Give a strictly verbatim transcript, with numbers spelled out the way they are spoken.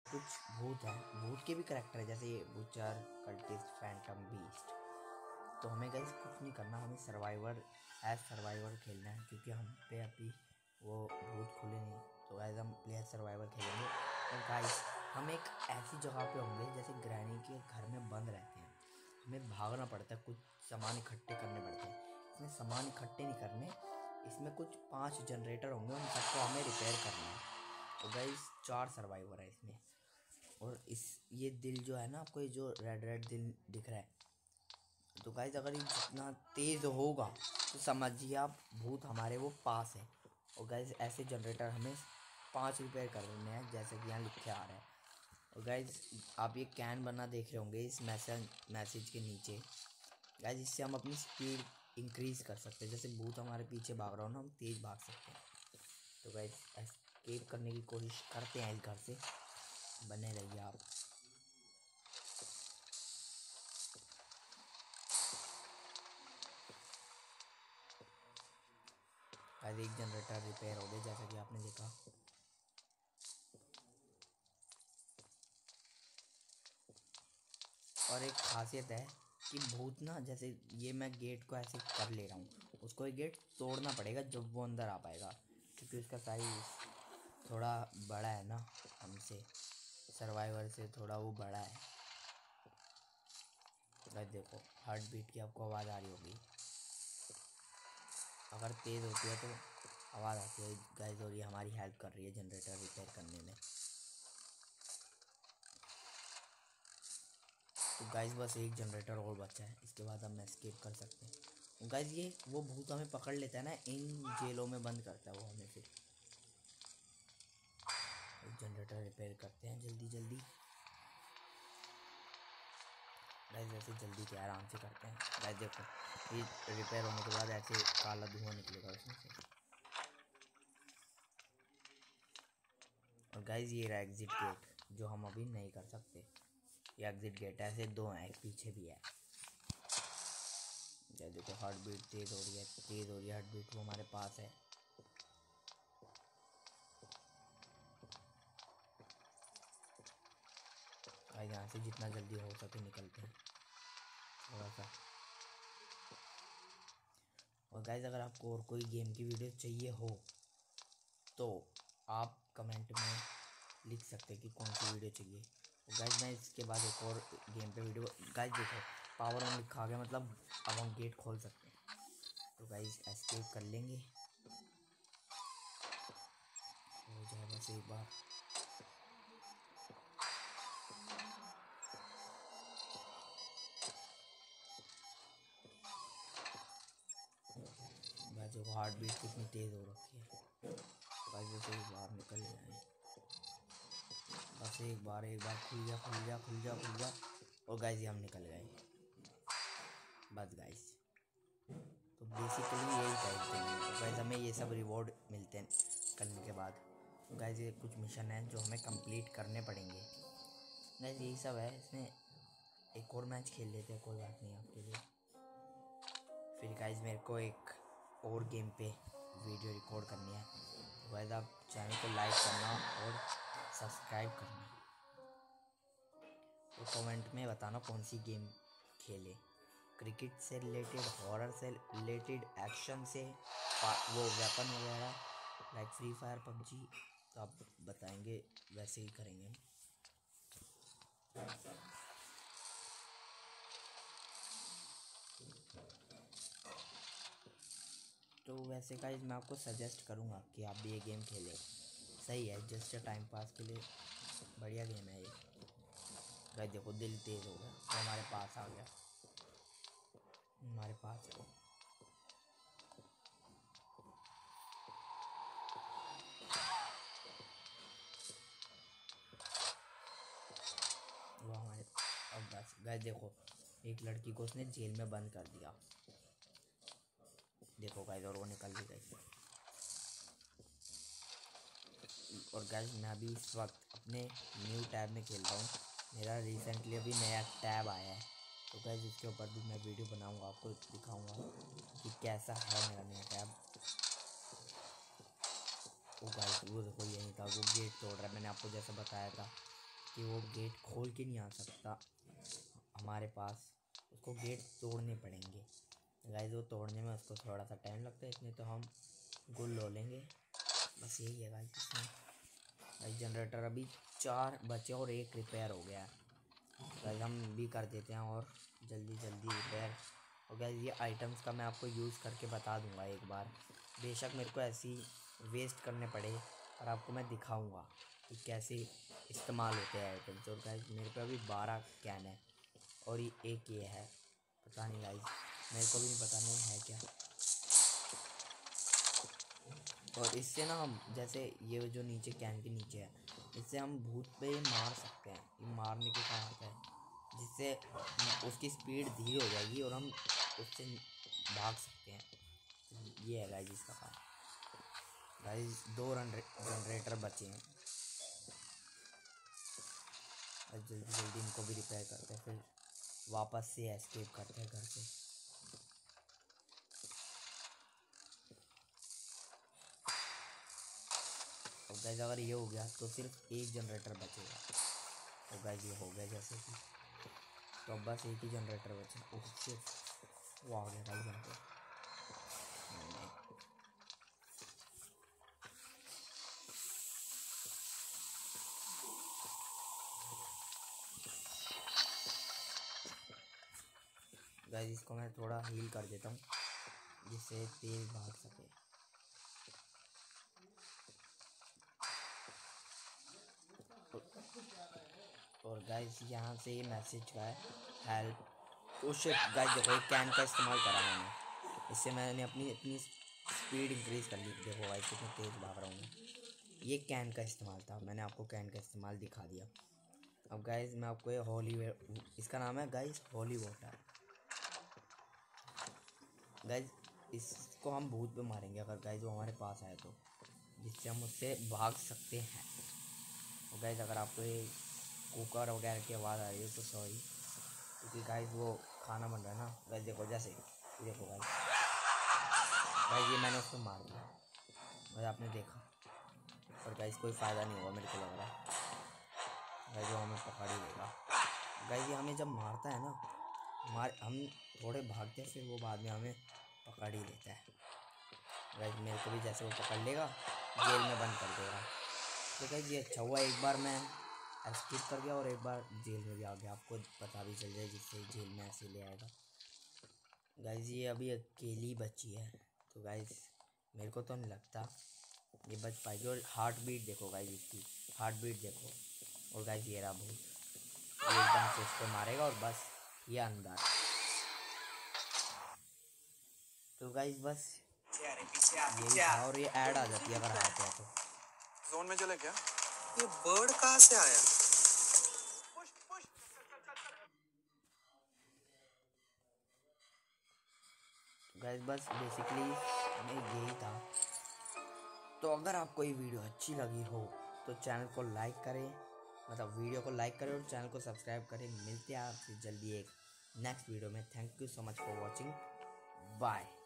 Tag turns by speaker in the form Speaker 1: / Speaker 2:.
Speaker 1: कुछ भूत है, भूत के भी करेक्टर है जैसे ये बुचर, कल्टिस्ट, फैंटम, बीस्ट। तो हमें गाइस कुछ नहीं करना, हमें सर्वाइवर एज सर्वाइवर खेलना है क्योंकि हम पे अभी वो भूत खुले नहीं। तो गाइस हम प्लेयर सर्वाइवर खेलेंगे। और गाइस हम एक ऐसी जगह पे होंगे जैसे ग्रैनी के घर में बंद रहते हैं, हमें भागना पड़ता है, कुछ सामान इकट्ठे करने पड़ते हैं। इसमें सामान इकट्ठे नहीं करने, इसमें कुछ पांच जनरेटर होंगे, उन सबको हमें रिपेयर करना है। तो गाइस चार सर्वाइवर है इसमें। और इस ये दिल जो है ना, आपको ये जो रेड रेड दिल दिख रहा है, तो गाइस अगर ये जितना तेज होगा तो समझिए आप भूत हमारे वो पास है। और गाइस ऐसे जनरेटर हमें पांच रिपेयर करने हैं जैसे कि यहाँ लिखे आ रहा है। और गाइस आप ये कैन बना देख रहे होंगे इस मैसेज मैसेज के नीचे। गाइस इससे हम अपनी स्पीड इंक्रीज कर सकते हैं, जैसे भूत हमारे पीछे भाग रहा हो ना, हम तेज भाग सकते हैं। तो गाइस एस्केप करने की कोशिश करते हैं इस घर से, बने रहिए आप। गाइस एक जनरेटर रिपेयर हो गया जैसा कि आपने देखा। और एक खासियत है कि भूत ना, जैसे ये मैं गेट को ऐसे कर ले रहा हूँ, उसको ये गेट तोड़ना पड़ेगा जब वो अंदर आ पाएगा, क्योंकि उसका साइज थोड़ा बड़ा है ना, हमसे सर्वाइवर से थोड़ा वो बड़ा है। गाइस देखो हार्ट बीट की आपको आवाज़ आ रही होगी, अगर तेज़ होती है तो आवाज़ आती है गाइस। और ये हमारी हेल्प कर रही है जनरेटर रिपेयर करने में। तो गाइस बस एक जनरेटर और बचा है, इसके बाद हम एस्केप कर सकते हैं। गाइस ये वो भूत हमें पकड़ लेता है ना, इन जेलों में बंद करता है वो हमें। फिर एक जनरेटर रिपेयर करते हैं जल्दी जल्दी। गाइस ऐसे जल्दी के आराम से करते हैं। गाइस देखो ये रिपेयर होने के बाद ऐसे काला धुआं निकलेगा उसमें से। और गाइस ये रहा एग्जिट गेट जो हम अभी नहीं कर सकते। ये एग्जिट गेट ऐसे दो हैं, एक पीछे भी है। जैसे देखो हार्ट बीट तेज़ हो रही है, तेज़ हो रही है हार्ट बीट, वो हमारे पास है। गाइस यहाँ से जितना जल्दी हो सके निकलते हैं थोड़ा सा। और गाइस अगर आपको और कोई गेम की वीडियो चाहिए हो तो आप कमेंट में लिख सकते हैं कि कौन सी वीडियो चाहिए। और गाइस मैं इसके बाद एक और गेम पे वीडियो। गाइस देखो पावर ऑन लिखा गया, मतलब अब हम गेट खोल सकते हैं। तो गाइस एस्केप कर लेंगे, हो जाए बस एक बार। गाइस देखो हार्ट बीट कितनी तेज़ हो रखी है। गाइस बस एक बार निकल जाए, बस एक बार, एक बार खुल जा खुल जा खुल जा खुल जा। और गाइस ये हम निकल गए बस गाइस। तो बेसिकली यही टाइप थे गाइस, हमें ये सब रिवॉर्ड मिलते हैं करने के बाद। गाइस ये कुछ मिशन हैं जो हमें कंप्लीट करने पड़ेंगे। गाइस यही सब है इसमें। एक और मैच खेल लेते हैं, कोई बात नहीं आपके लिए। फिर गाइस मेरे को एक और गेम पे वीडियो रिकॉर्ड करनी है। तो गाइस आप चैनल को लाइक करना और सब्सक्राइब करना। तो कमेंट में बताना कौन सी गेम खेले, क्रिकेट से रिलेटेड, हॉरर से रिलेटेड, एक्शन से, वो वेपन वगैरह लाइक फ्री फायर, पबजी। तो आप बताएंगे वैसे ही करेंगे हम। तो वैसे गाइस मैं आपको सजेस्ट करूँगा कि आप भी ये गेम खेलें, सही है जस्ट टाइम पास के लिए, बढ़िया गेम है ये। गाइस देखो दिल तेज़ हो गया, वो हमारे पास आ गया, हमारे पास है वो। वो हमारे अब बस गाइस देखो एक लड़की को उसने जेल में बंद कर दिया, देखो गाइस, और वो निकल भी गई। और गाइस मैं अभी इस वक्त अपने न्यू टैब में खेल रहा हूँ, मेरा रिसेंटली अभी नया टैब आया है। तो गाइस इसके ऊपर भी मैं वीडियो बनाऊंगा, आपको दिखाऊंगा कि कैसा है मेरा नया टैब। वो गाइस वो देखो यही था, वो गेट तोड़ रहा है, मैंने आपको जैसा बताया था कि वो गेट खोल के नहीं आ सकता हमारे पास, उसको गेट तोड़ने पड़ेंगे गाइस। वो तोड़ने में उसको थोड़ा सा टाइम लगता है, इसमें तो हम गुल लो लेंगे, बस यही है गाइस। इसमें गाइस जनरेटर अभी चार बचे और एक रिपेयर हो गया है गाइस, हम भी कर देते हैं और जल्दी जल्दी रिपेयर। और गाइस ये आइटम्स का मैं आपको यूज़ करके बता दूंगा एक बार, बेशक मेरे को ऐसी वेस्ट करने पड़े पर आपको मैं दिखाऊंगा कि कैसे इस्तेमाल होते हैं आइटम्स। और गाइस मेरे पे अभी बारह कैन है और ये एक ये है, पता नहीं गाइस, मेरे को भी नहीं पता नहीं है क्या। और इससे ना हम जैसे ये जो नीचे कैन के नीचे है, इससे हम भूत पे मार सकते हैं, ये मारने के काम आता है, जिससे उसकी स्पीड धीरे हो जाएगी और हम उससे भाग सकते हैं। ये है गाइस इसका काम। गाइस दो रन जनरेटर बचे हैं, जल्दी जल्दी इनको भी रिपेयर करते हैं, फिर वापस से एस्केप करते हैं घर से। अब गाइस अगर ये हो गया तो सिर्फ एक जनरेटर बचेगा। तो गाइस ये हो गया जैसे कि, तो अब बस एक ही जनरेटर बचा। ओह शिट, वो आ गया गाइस यहाँ पे। गाइस इसको मैं थोड़ा हील कर देता हूँ जिससे तेज भाग सके। और गाइस यहाँ से ये मैसेज का है, हेल्प। ओ शिट गाइस देखो एक कैन का इस्तेमाल करा मैंने, इससे मैंने अपनी इतनी स्पीड इंक्रीज कर ली। देखो गाइस कितना तेज भाग रहा हूँ मैं, ये कैन का इस्तेमाल था, मैंने आपको कैन का इस्तेमाल दिखा दिया। अब गाइस मैं आपको ये होली, इसका नाम है गाइस होली वाटर। गाइस इसको हम भूत पे मारेंगे अगर गाइस वो हमारे पास आए तो, जिससे हम उससे भाग सकते हैं। और गाइस अगर आपको ये कुकर वगैरह की आवाज़ आ रही है तो सॉरी, क्योंकि गाइस वो खाना बन रहा है ना। गाइस देखो जैसे देखो गाइस, गाइस ये मैंने उसको मार दिया, गाइस आपने देखा, पर गाइस कोई फ़ायदा नहीं होगा मेरे को लग रहा है। गाइस वो हमें पकड़ ही लेगा। गाइस ये हमें जब मारता है ना, मार हम थोड़े भागते हैं, फिर वो बाद में हमें पकड़ ही लेता है। गाइस मेरे को भी जैसे वो पकड़ लेगा जेल में बंद कर देगा। तो गाइस ये अच्छा हुआ एक बार मैं एस्केप कर गया और एक बार जेल में भी आ गया, आपको पता भी चल जाए जिससे जेल में ऐसे ले आएगा। गाइस ये अभी अकेली बची है, तो गाइस मेरे को तो नहीं लगता ये बच पाएगी। और हार्ट बीट देखो गाइस, इसकी हार्ट बीट देखो। और गाइस ये रहा भूत, ये एकदम से उसको मारेगा और बस ये अंदर। तो गाइस बस यही था, और ये ऐड आ जाती है अगर हारते हैं तो।
Speaker 2: जोन में चले क्या? ये बर्ड कहाँ से आया?
Speaker 1: गाइस बस बेसिकली मैं यही था। तो अगर आपको ये वीडियो अच्छी लगी हो तो चैनल को लाइक करें, मतलब वीडियो को लाइक करें और चैनल को सब्सक्राइब करें। मिलते हैं आपसे जल्दी एक नेक्स्ट वीडियो में। Thank you so much for watching, bye.